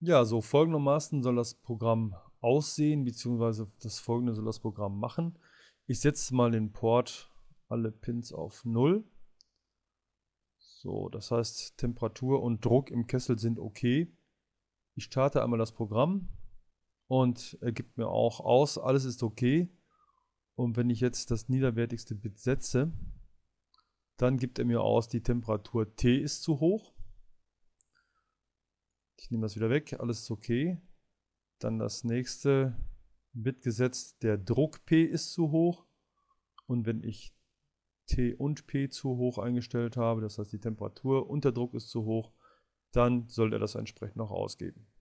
Ja, so folgendermaßen soll das Programm aussehen, beziehungsweise das folgende soll das Programm machen. Ich setze mal den Port, alle Pins auf 0. So, das heißt, Temperatur und Druck im Kessel sind okay. Ich starte einmal das Programm und er gibt mir auch aus, alles ist okay. Und wenn ich jetzt das niederwertigste Bit setze, dann gibt er mir aus, die Temperatur T ist zu hoch. Ich nehme das wieder weg, alles ist okay. Dann das nächste Bit gesetzt, der Druck P ist zu hoch. Und wenn ich T und P zu hoch eingestellt habe, das heißt die Temperatur und der Druck ist zu hoch, dann soll er das entsprechend noch ausgeben.